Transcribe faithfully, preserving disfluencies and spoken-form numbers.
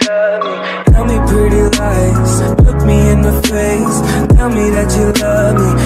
love me. Tell me pretty lies, look me in the face. Tell me that you love me.